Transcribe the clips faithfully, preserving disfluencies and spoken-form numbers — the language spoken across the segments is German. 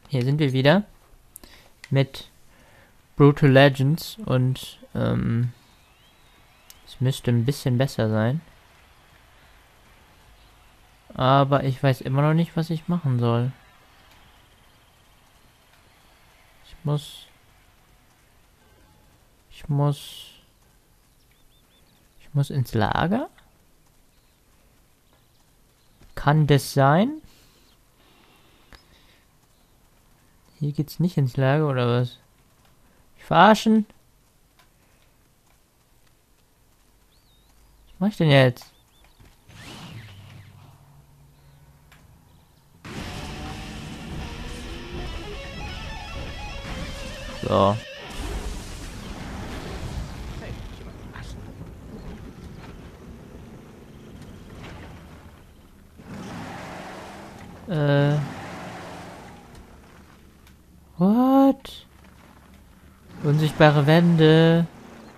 hier sind wir wieder mit Brutal Legends und ähm, es müsste ein bisschen besser sein. Aber ich weiß immer noch nicht, was ich machen soll. Ich muss... Ich muss... Ich muss ins Lager? Kann das sein? Hier geht's nicht ins Lager, oder was? Ich verarschen? Was mach ich denn jetzt? So. Äh. What? Unsichtbare Wände.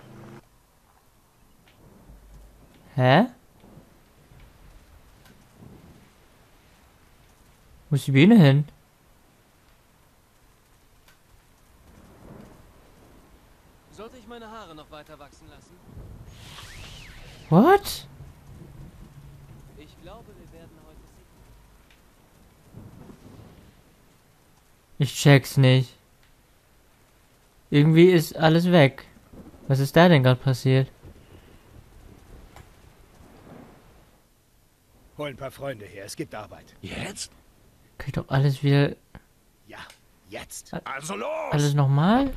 Hä? Wo ist die Biene hin? Sollte ich meine Haare noch weiter wachsen lassen? What? Ich glaube, wir werden heute sehen. Ich check's nicht. Irgendwie ist alles weg. Was ist da denn gerade passiert? Hol ein paar Freunde her, es gibt Arbeit. Jetzt? Krieg doch alles wieder... Ja, jetzt. Also los! Alles nochmal?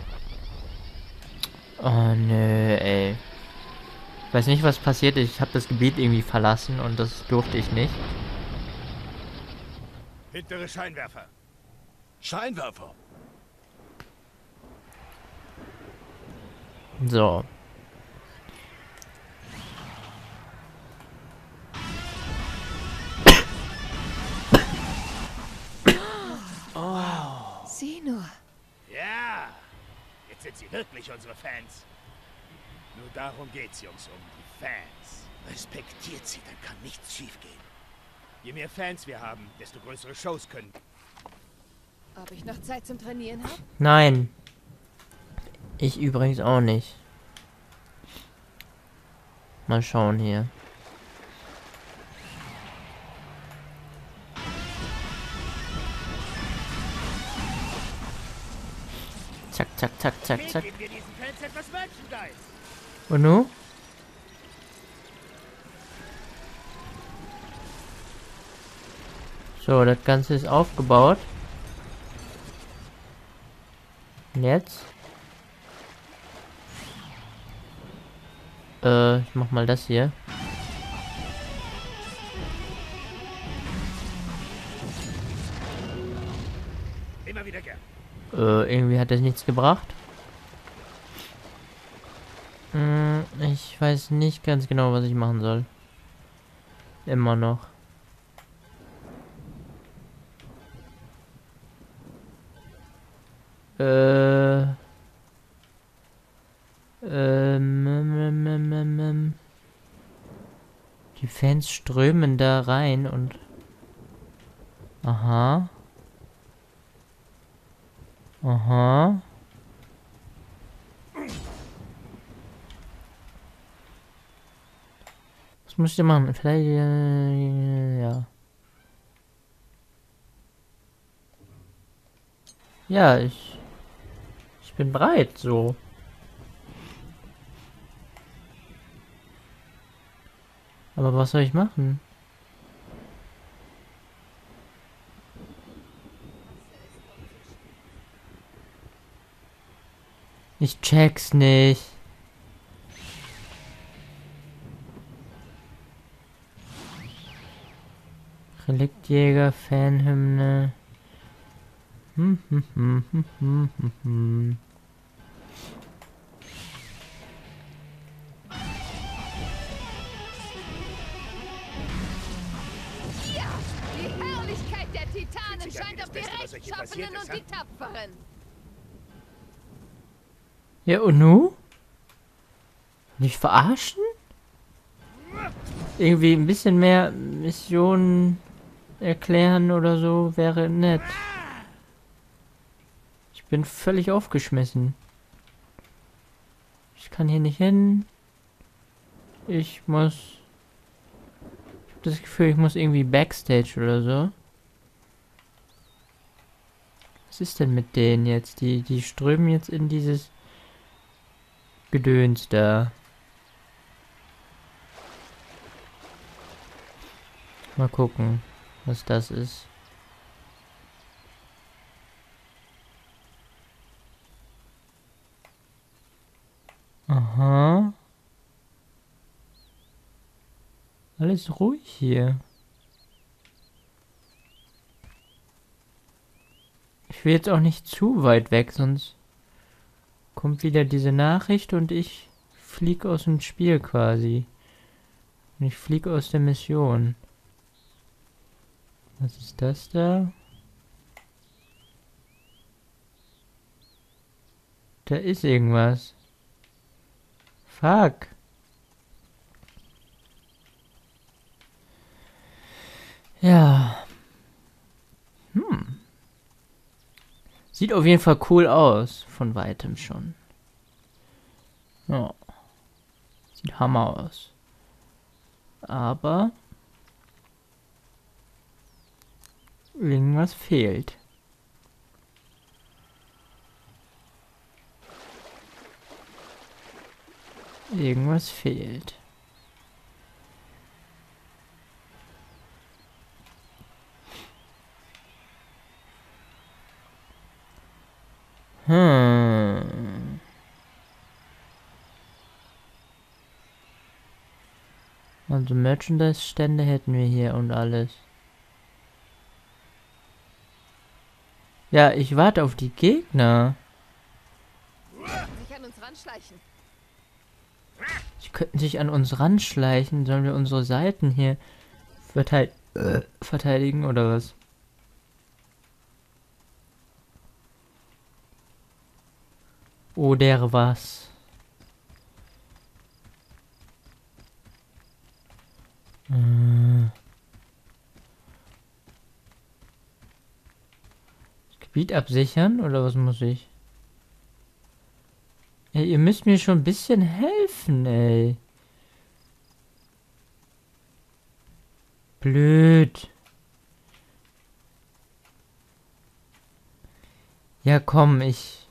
Oh nö, ey. Ich weiß nicht, was passiert ist. Ich habe das Gebiet irgendwie verlassen und das durfte ich nicht. Hintere Scheinwerfer. Scheinwerfer. So. Sieh nur. Ja, jetzt sind sie wirklich unsere Fans. Nur darum geht's, Jungs, um die Fans. Respektiert sie, dann kann nichts schiefgehen. Je mehr Fans wir haben, desto größere Shows können. Ob ich noch Zeit zum Trainieren habe? Nein. Ich übrigens auch nicht. Mal schauen hier. Zack, zack, zack, zack, zack. Geben wir diesen Fans etwas Merchandise. Und nu? So, das Ganze ist aufgebaut. Und jetzt? Äh, ich mach mal das hier. Immer wieder gern. Äh, irgendwie hat das nichts gebracht. Hm, ich weiß nicht ganz genau, was ich machen soll. Immer noch. Äh. Ähm, ähm, ähm, ähm, ähm. Die Fans strömen da rein und... Aha. Aha. Was muss ich denn machen? Vielleicht... Äh, ja. Ja, ich... Ich bin bereit, so. Aber was soll ich machen? Ich check's nicht. Reliktjäger, Fanhymne. Hm, hm, hm, hm, hm, hm, hm. Ja, die Herrlichkeit der Titanen Sicher scheint das auf die Beste, was euch je passiert Rechtschaffenen ist, und die Tapferen. Ja, und nu? Nicht verarschen? Irgendwie ein bisschen mehr Missionen erklären oder so wäre nett. bin völlig aufgeschmissen. Ich kann hier nicht hin. Ich muss... Ich habe das Gefühl, ich muss irgendwie Backstage oder so. Was ist denn mit denen jetzt? Die, die strömen jetzt in dieses Gedöns da. Mal gucken, was das ist. Aha. Alles ruhig hier. Ich will jetzt auch nicht zu weit weg, sonst kommt wieder diese Nachricht und ich fliege aus dem Spiel quasi. Und ich fliege aus der Mission. Was ist das da? Da ist irgendwas. Fuck. Ja. Hm. Sieht auf jeden Fall cool aus. Von weitem schon. Ja. Sieht Hammer aus. Aber irgendwas fehlt. Irgendwas fehlt. Hm. Also Merchandise-Stände hätten wir hier und alles. Ja, ich warte auf die Gegner. Sich an uns ranschleichen. Die könnten sich an uns ranschleichen. Sollen wir unsere Seiten hier verteid äh, verteidigen oder was? Oder was? Äh. Das Gebiet absichern oder was muss ich? Ey, ihr müsst mir schon ein bisschen helfen, ey. Blöd. Ja, komm, ich...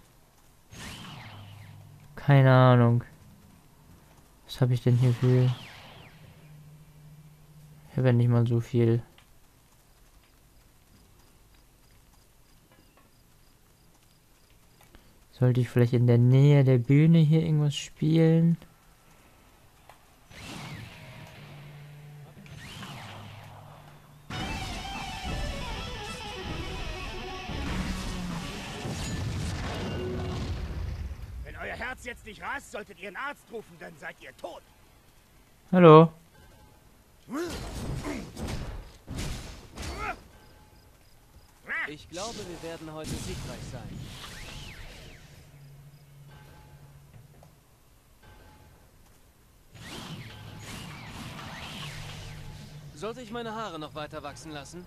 Keine Ahnung. Was habe ich denn hier für... Ich habe ja nicht mal so viel. Sollte ich vielleicht in der Nähe der Bühne hier irgendwas spielen? Wenn euer Herz jetzt nicht rast, solltet ihr einen Arzt rufen, dann seid ihr tot. Hallo? Ich glaube, wir werden heute siegreich sein. Sollte ich meine Haare noch weiter wachsen lassen?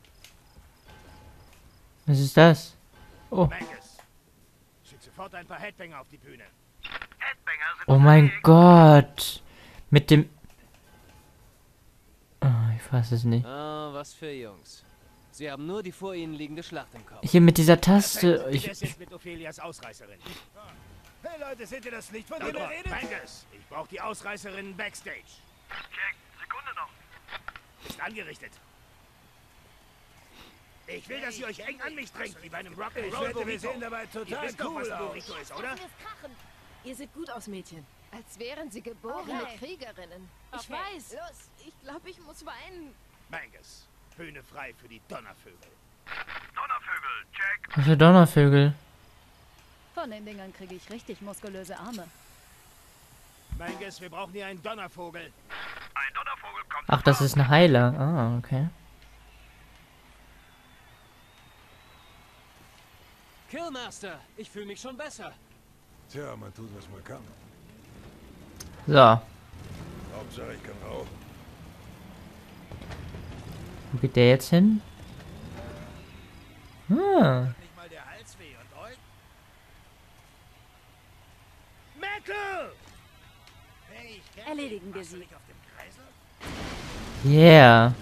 Was ist das? Oh. Mangus, schick sofort ein paar Headbanger auf die Bühne. Oh mein Gott. Mit dem... Oh, ich fasse es nicht. Ah, was für Jungs. Sie haben nur die vor ihnen liegende Schlacht im Kopf. Hier mit dieser Taste... Wie Ich, wär's ich, jetzt mit Ophelias Ausreißerin? Hey Leute, seht ihr das Licht, von dem Leute, er redet? Mangus, ich brauche die Ausreißerinnen backstage. Check, Sekunde noch. Ist angerichtet. Ich will, dass ihr euch eng an mich drängt, wie bei einem Ich Rock'n'Roll wette, wir Burrito. sehen dabei Ihr total wisst doch, was cool ein aus. Burrito ist, oder? Ihr seht gut aus, Mädchen. Als wären sie geborene Okay. Kriegerinnen. Ich weiß. Los, ich glaube, ich muss weinen. Mangus, Bühne frei für die Donnervögel. Donnervögel, check. was für Donnervögel. Von den Dingern kriege ich richtig muskulöse Arme. Mangus, wir brauchen hier einen Donnervogel. Ein Donnervogel kommt. Ach, das ist ein Heiler. Ah, okay. Killmaster, ich fühle mich schon besser. Tja, man tut, was man kann. So. Hauptsache, ich kann rauchen. Wo geht der jetzt hin? Ah. Nicht mal der Hals weh und euch? Tackle! Hey, ich kenn Erledigen dich. wir Warst du sie. nicht auf dem Kreisel? Yeah.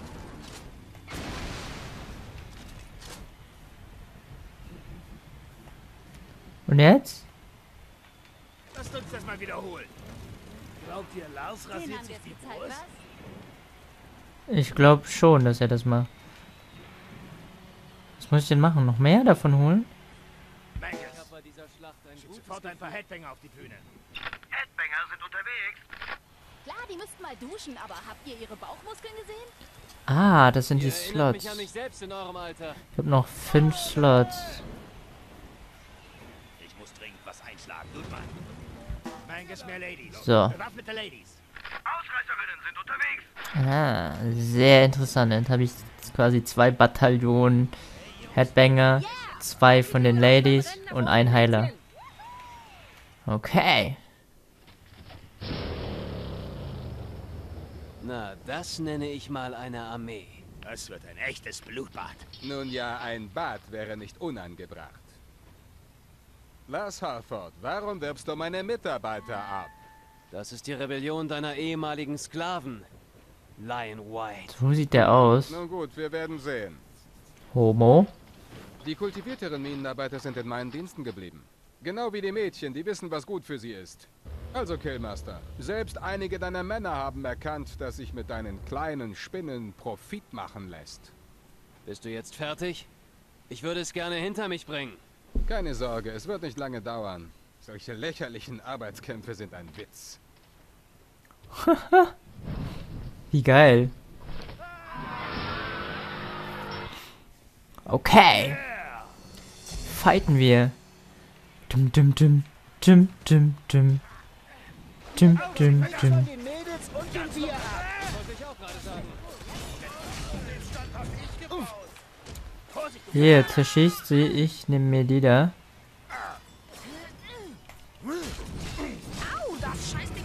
Und jetzt? Lasst uns das mal wiederholen. Glaubt ihr, Lars Den rasiert haben wir sich jetzt die gezeigt, Brust? was? Ich glaube schon, dass er das macht. Was muss ich denn machen? Noch mehr davon holen? Mangus, Ich habe bei dieser Schlacht ein schick gutes sofort ein paar Gefühl. Headbanger auf die Bühne. Headbanger sind unterwegs. Klar, die müssten mal duschen, aber habt ihr ihre Bauchmuskeln gesehen? Ah, das sind die Ihr erinnert mich Slots. an mich selbst in eurem Alter. Ich habe noch fünf Slots. Ich muss dringend was einschlagen. Gut, Mann. Mangus, mehr Ladies. So. Bewaffnete Ladies. Ausreißerinnen sind unterwegs. Ah, sehr interessant. Dann habe ich jetzt quasi zwei Bataillonen Headbanger, zwei von den Ladies und ein Heiler. Okay. Na, das nenne ich mal eine Armee. Das wird ein echtes Blutbad. Nun ja, ein Bad wäre nicht unangebracht. Lars Harford, warum wirbst du meine Mitarbeiter ab? Das ist die Rebellion deiner ehemaligen Sklaven. Lion White. So sieht der aus. Nun gut, wir werden sehen. Homo. Die kultivierteren Minenarbeiter sind in meinen Diensten geblieben. Genau wie die Mädchen, die wissen, was gut für sie ist. Also, Killmaster, selbst einige deiner Männer haben erkannt, dass sich mit deinen kleinen Spinnen Profit machen lässt. Bist du jetzt fertig? Ich würde es gerne hinter mich bringen. Keine Sorge, es wird nicht lange dauern. Solche lächerlichen Arbeitskämpfe sind ein Witz. Wie geil. Okay. Fighten wir. Dum dum dum. Dum dum dum. Dum dum dum. Den Mädels und dem Bier ab. Wollte ich auch gerade sagen. Hier, zerschießt sie. Ich nehme mir die da. Au, das Scheißding.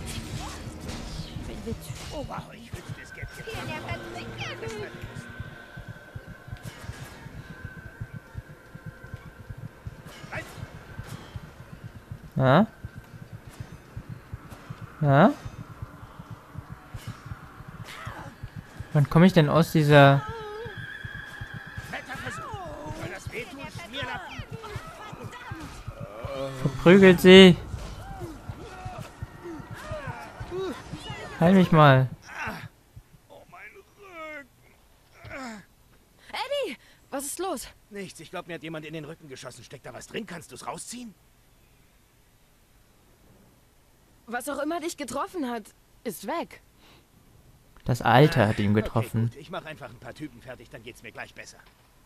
Oh, wow, ich wünschte, es gäbe hier. Hier, der Verzichter. Ja? Ja? Wann komme ich denn aus dieser... Fetter Versuch. Soll das wehtun? Schmierlappen. Verprügelt sie. Heil mich mal. Oh, mein Rücken. Eddie, was ist los? Nichts, ich glaube, mir hat jemand in den Rücken geschossen. Steckt da was drin? Kannst du es rausziehen? Was auch immer dich getroffen hat, ist weg. Das Alter hat ihn getroffen. Okay, gut. Ich mache einfach ein paar Typen fertig, dann geht's mir gleich besser.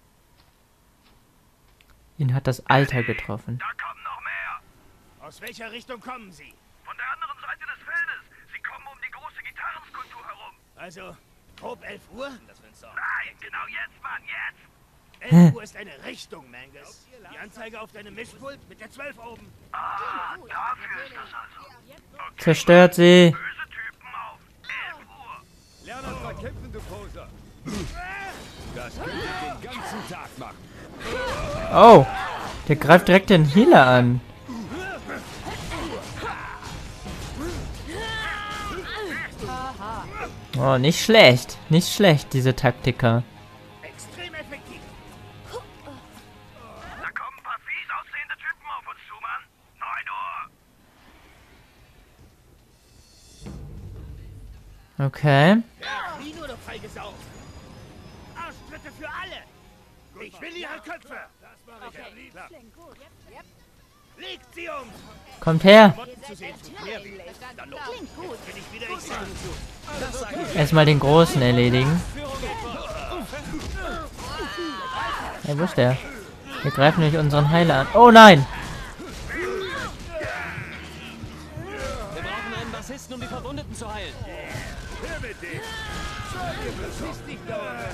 Ihn hat das Alter getroffen. Da kommen noch mehr. Aus welcher Richtung kommen sie? Von der anderen Seite des Feldes. Sie kommen um die große Gitarrenskulptur herum. Also, grob elf Uhr? Nein, genau jetzt, Mann, jetzt. elf Uhr ist eine Richtung, Mangus. Die Anzeige auf deinem Mischpult mit der zwölf oben. Ah, dafür ist das also. Zerstört sie. Böse Typen auf elf Uhr. Lern mal kämpfen, du Poser. Das könnt ihr den ganzen Tag machen. Oh. Der greift direkt den Healer an. Oh, nicht schlecht. Nicht schlecht, diese Taktiker. Extrem effektiv. Da kommen ein paar fies aussehende Typen auf uns zu, Mann. neun Uhr. Okay. Ja, wie nur, du Feigesau. Arschtritte für alle. Ich will ihre Köpfe. Das mache ich am liebsten. Legt sie um. Kommt her. Motten zu sehen tut mehr weh. Dann los. Klingt gut. Bin ich wieder ich. Erstmal den Großen erledigen. Hey, wo ist der? Wir greifen nämlich unseren Heiler an. Oh nein! Wir brauchen einen Bassisten, um die Verwundeten zu heilen. Hör mit dem. Ihr versiehst nicht dauernd.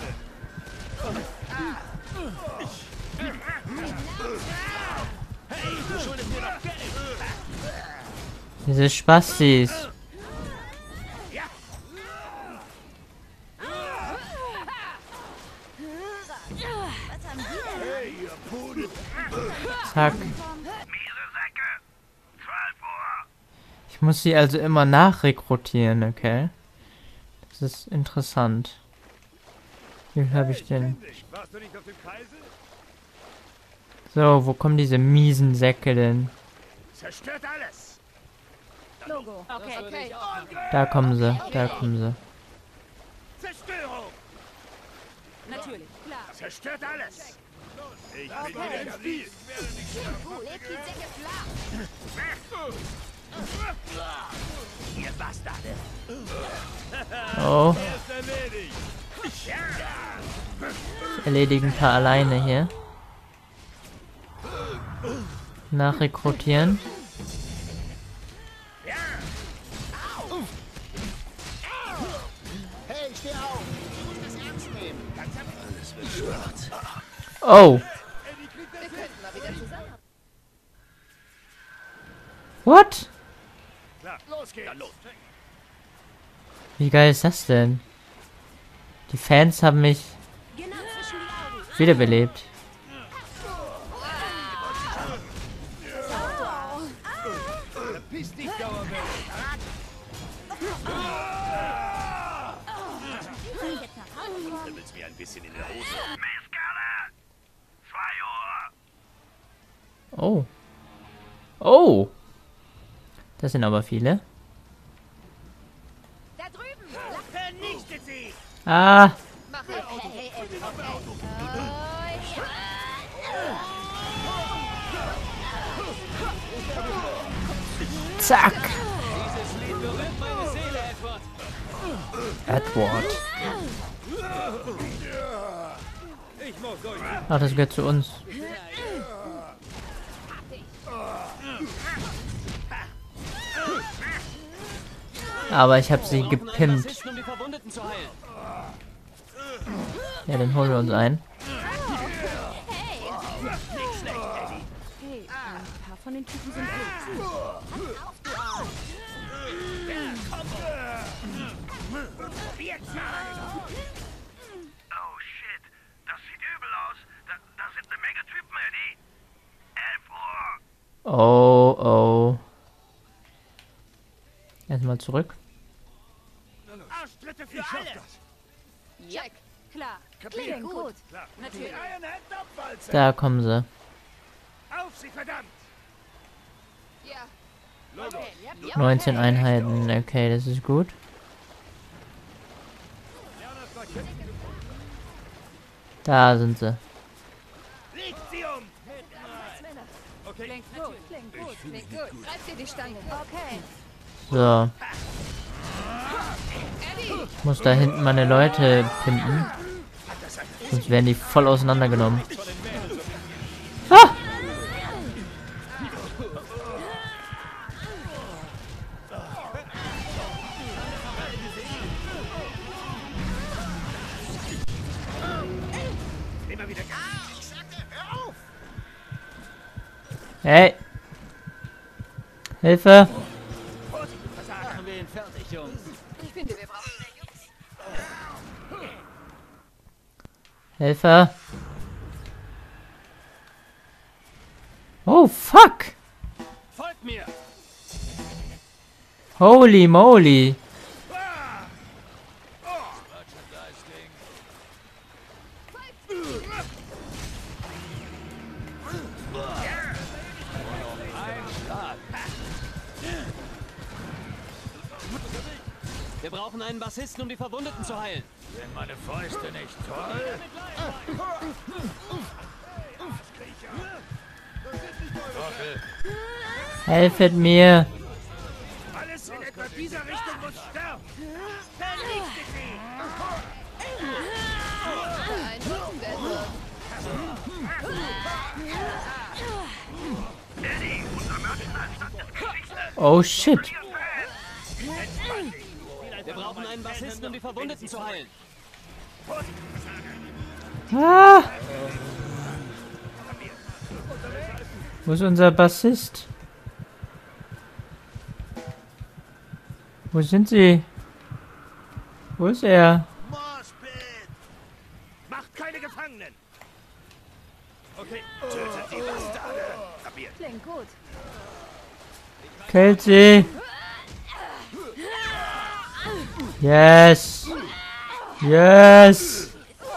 Hey, du schuldest mir noch Geld. Diese Spastis. Zack. Miese Säcke. zwölf Uhr. muss sie also immer nachrekrutieren, okay? Das ist interessant. Wie viel habe ich denn? Warst du nicht auf dem Kreisel? So, wo kommen diese miesen Säcke denn? Zerstört alles! Logo. Okay, okay. Da kommen sie, da kommen sie. Zerstörung! Natürlich, klar. Zerstört alles! Ich bin wieder ganz lieb. Leg die Säcke flach. Ihr Bastarde! Oh, Ist erledigt. erledigen ein paar alleine hier. Nachrekrutieren. Hey, steh auf! Du musst das ernst nehmen! Alles wird schwarz. Oh, Wir könnten mal wieder zusammen. what? Los geht's! Dann los! Wie geil ist das denn? Die Fans haben mich Genau zwischen die Augen. wiederbelebt. Verpiss dich, Dauerwelle. Kribbelt's mir ein bisschen in der Hose. Misskerle! zwei Uhr! Oh. Oh. Das sind aber viele. Da drüben. Vernichtet sie! Ah. Mach hey, hey, hey, hey. Zack. Dieses Lied berührt meine Seele, Edward. Edward. Ich muss euch. Ach, das gehört zu uns. Aber ich habe sie Wir brauchen einen gepimpt. Bassisten, um die Verwundeten zu heilen. Ja, dann holen wir uns ein. Hey, ein paar von den Typen sind echt. Oh shit, das sieht übel aus. Da, da sind eine Menge Typen, Eddie. elf Uhr! Oh, oh. Erstmal zurück. Arschtritte für alle! Check. Klar. Kapiert? Klingt gut. Natürlich. Iron Hand abwalzen! Da kommen sie. Auf sie, verdammt! Ja. neunzehn Einheiten. Okay, das ist gut. Da sind sie. Legt sie um! Klingt gut. Klingt gut. Klingt gut. Greif dir die Stange. Okay. So. Eddie. Ich muss da hinten meine Leute pimpen. Sonst werden die voll auseinandergenommen. Ah! Immer wieder. Ah, ich sagte, hör auf! Hey! Hilfe! Machen wir ihn fertig, Jungs. Ich finde, wir brauchen mehr Jungs. Hilfe! Oh, fuck! Folgt mir! Holy moly! Wir brauchen einen Bassisten, um die Verwundeten zu heilen. Sind meine Fäuste nicht toll? Helfet mir! Alles in etwa dieser Richtung muss sterben! Vernichtet sie! Beeindruckend, Edward. Eddie, unser Merchandise ist Geschichte. Oh shit! Wir brauchen einen Bassisten, um die Verwundeten zu heilen. Ah! Wo ist unser Bassist? Wo sind sie? Wo ist er? Moshpit! Macht keine Gefangenen! Okay, tötet die Bastarde! Kapiert? Klingt gut. Killt sie! Yes! Yes!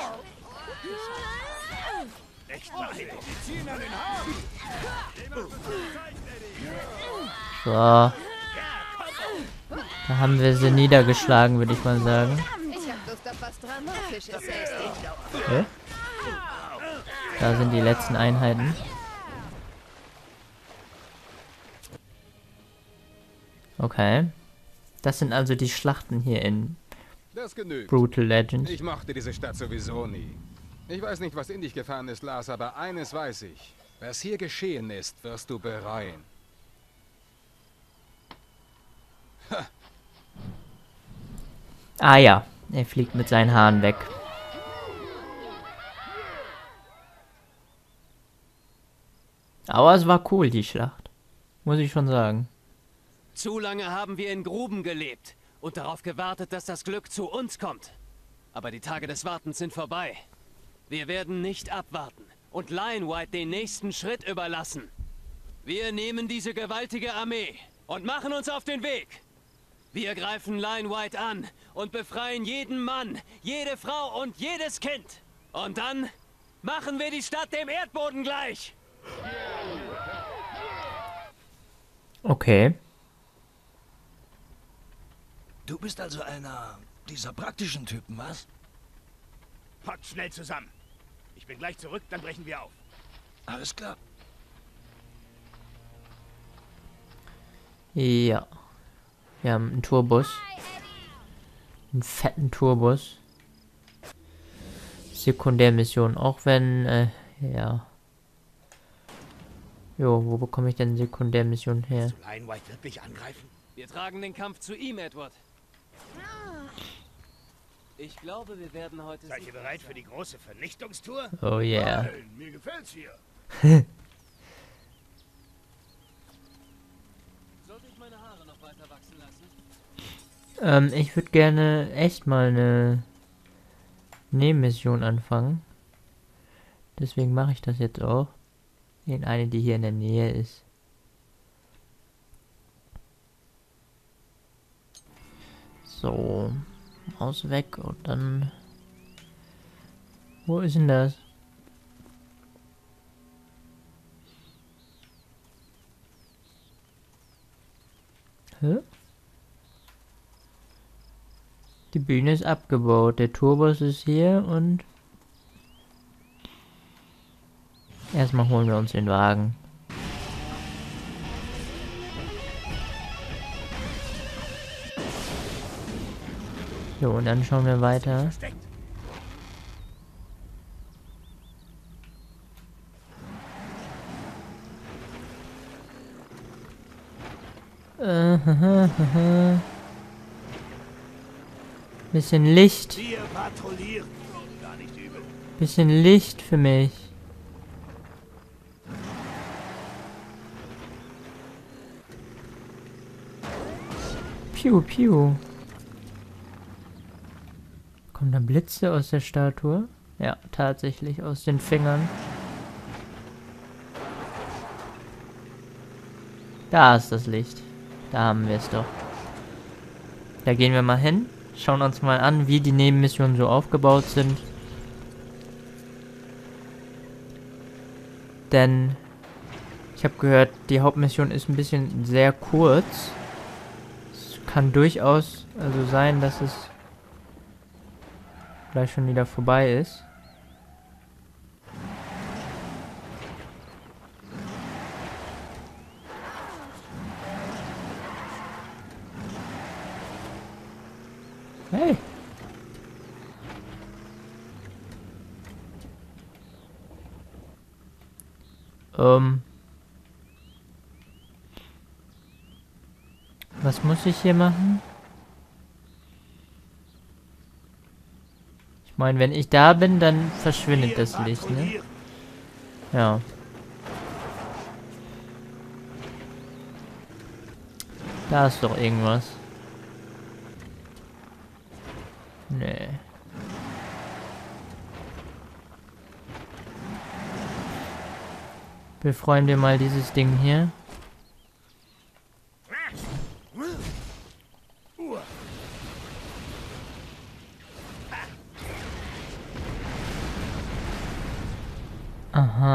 So. Da haben wir sie niedergeschlagen, würde ich mal sagen. Ich hab Lust auf was Dramatisches. Okay. Da sind die letzten Einheiten. Okay. Das sind also die Schlachten hier in Das genügt. Brutal Legends. Ich mochte diese Stadt sowieso nie. Ich weiß nicht, was in dich gefahren ist, Lars, aber eines weiß ich. Was hier geschehen ist, wirst du bereuen. Ha. Ah ja, er fliegt mit seinen Haaren weg. Aber es war cool, die Schlacht. Muss ich schon sagen. Zu lange haben wir in Gruben gelebt und darauf gewartet, dass das Glück zu uns kommt. Aber die Tage des Wartens sind vorbei. Wir werden nicht abwarten und Lionwhite den nächsten Schritt überlassen. Wir nehmen diese gewaltige Armee und machen uns auf den Weg. Wir greifen Lionwhite an und befreien jeden Mann, jede Frau und jedes Kind. Und dann machen wir die Stadt dem Erdboden gleich. Okay. Du bist also einer dieser praktischen Typen, was? Packt schnell zusammen. Ich bin gleich zurück, dann brechen wir auf. Alles klar. Ja. Wir haben einen Tourbus. Einen fetten Tourbus. Sekundärmission, auch wenn, äh, ja. Jo, wo bekomme ich denn Sekundärmission her? Willst du Lionwhite wirklich angreifen? Wir tragen den Kampf zu ihm, Edward. Ich glaube, wir werden heute... Seid ihr bereit für die große Vernichtungstour? Oh yeah. Nein, mir gefällt's hier. Sollte ich meine Haare noch weiter wachsen lassen? Ähm, ich würde gerne echt mal eine Nebenmission anfangen. Deswegen mache ich das jetzt auch. In eine, die hier in der Nähe ist. So. Maus weg und dann... Wo ist denn das? Hä? Die Bühne ist abgebaut. Der Tourbus ist hier und... Erstmal holen wir uns den Wagen. So, und dann schauen wir weiter. Äh, haha, haha. Bisschen Licht. Wir patrouillieren. Gar nicht übel. Bisschen Licht für mich. Piu, piu. Kommen da Blitze aus der Statue? Ja, tatsächlich aus den Fingern. Da ist das Licht. Da haben wir es doch. Da gehen wir mal hin. Schauen uns mal an, wie die Nebenmissionen so aufgebaut sind. Denn ich habe gehört, die Hauptmission ist ein bisschen sehr kurz. Es kann durchaus also sein, dass es gleich schon wieder vorbei ist. Hey! Ähm. Was muss ich hier machen? Ich meine, wenn ich da bin, dann verschwindet das Licht, ne? Ja. Da ist doch irgendwas. Nee. Befreuen wir mal dieses Ding hier.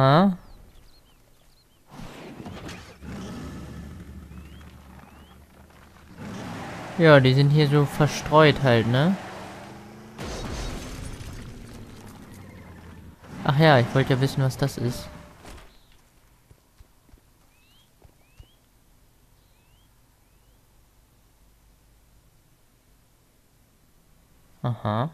Aha. Ja, die sind hier so verstreut halt, ne? Ach ja, ich wollte ja wissen, was das ist. Aha.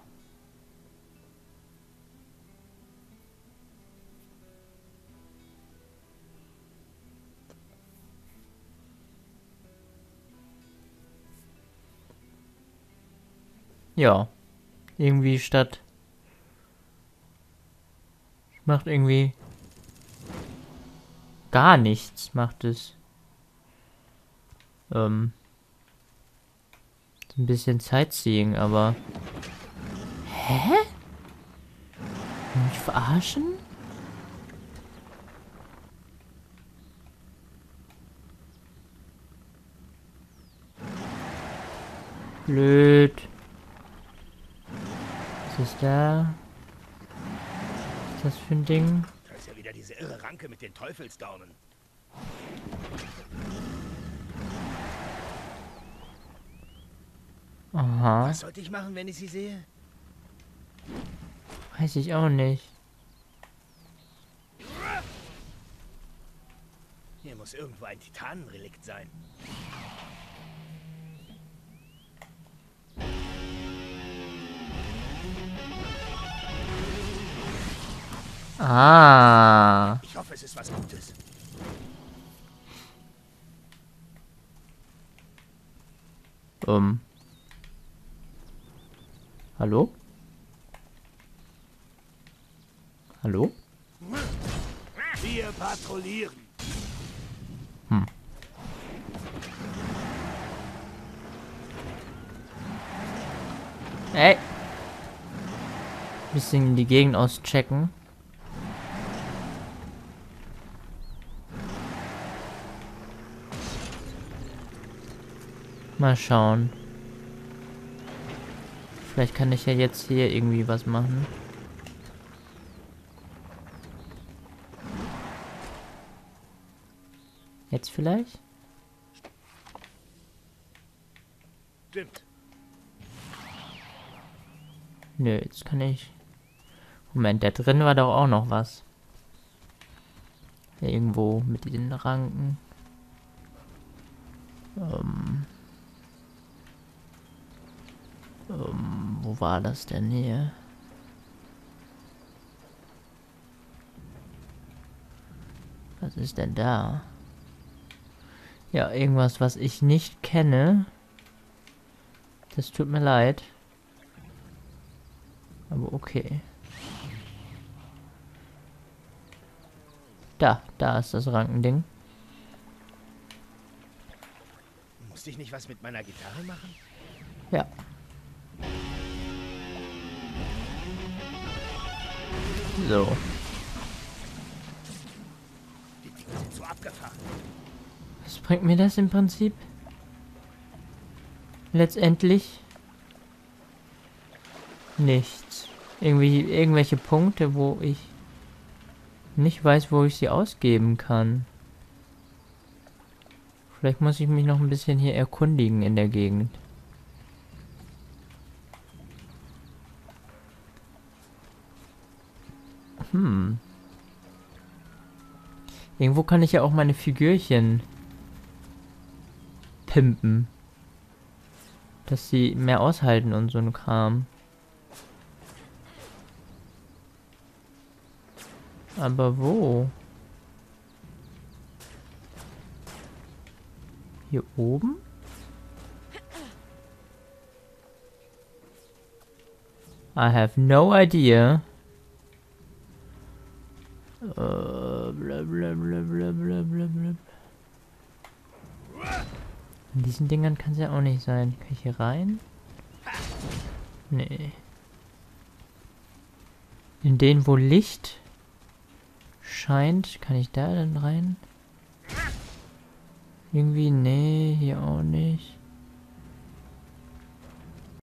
Ja. Irgendwie statt. Macht irgendwie gar nichts, macht es. Ähm. Ein bisschen Sightseeing, aber. Hä? Mich verarschen? Blöd. Was ist da? Was ist das für ein Ding? Da ist ja wieder diese irre Ranke mit den Teufelsdornen. Aha. Was sollte ich machen, wenn ich sie sehe? Weiß ich auch nicht. Hier muss irgendwo ein Titanenrelikt sein. Ah. Ich hoffe, es ist was Gutes. Ähm. Hallo? Hallo? Wir patrouillieren. Hm. Ey. Bisschen die Gegend auschecken. Mal schauen. Vielleicht kann ich ja jetzt hier irgendwie was machen. Jetzt vielleicht? Stimmt. Nö, jetzt kann ich... Moment, da drin war doch auch noch was. Irgendwo mit den Ranken. Ähm... Ähm, wo war das denn hier? Was ist denn da? Ja, irgendwas, was ich nicht kenne. Das tut mir leid. Aber okay. Da, da ist das Rankending. Musste ich nicht was mit meiner Gitarre machen? Ja. So. Die Dinger sind so abgefahren. Was bringt mir das im Prinzip? Letztendlich nichts. Irgendwie irgendwelche Punkte, wo ich nicht weiß, wo ich sie ausgeben kann. Vielleicht muss ich mich noch ein bisschen hier erkundigen in der Gegend. Hm. Irgendwo kann ich ja auch meine Figürchen pimpen. Dass sie mehr aushalten und so ein Kram. Aber wo? Hier oben? I have no idea. Uh, bla bla bla bla bla bla bla. In diesen Dingern kann es ja auch nicht sein. Kann ich hier rein? Nee. In denen, wo Licht scheint, kann ich da dann rein? Irgendwie, nee, hier auch nicht.